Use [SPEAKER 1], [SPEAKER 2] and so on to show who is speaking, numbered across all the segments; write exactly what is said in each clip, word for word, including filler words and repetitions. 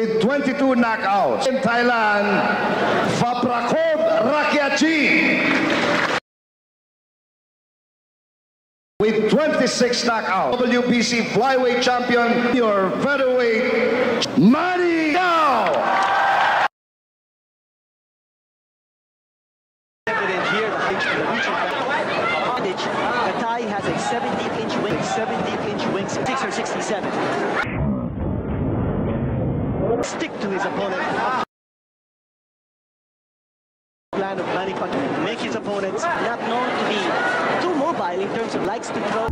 [SPEAKER 1] with twenty-two knockouts. In Thailand, Phaprakod Rakiachi with twenty-six knockouts. W B C flyweight champion, your featherweight, Manny Pacquiao.
[SPEAKER 2] The Thai has a seventeen inch wing, seventeen inch wing, six or sixty-seven. Stick to his opponent. Plan of Manny Pacquiao, make his opponents not known to be too mobile in terms of likes to throw.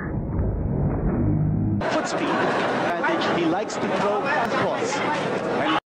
[SPEAKER 2] Foot speed advantage, he likes to throw cross.